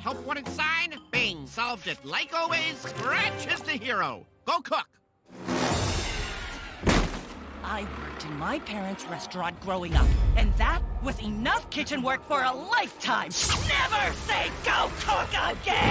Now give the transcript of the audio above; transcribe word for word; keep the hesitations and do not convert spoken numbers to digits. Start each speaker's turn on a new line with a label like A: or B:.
A: help wanted sign. Bing, solved it. Like always, Scratch is the hero. Go cook.
B: I worked in my parents' restaurant growing up, and that was enough kitchen work for a lifetime. Never say go cook again!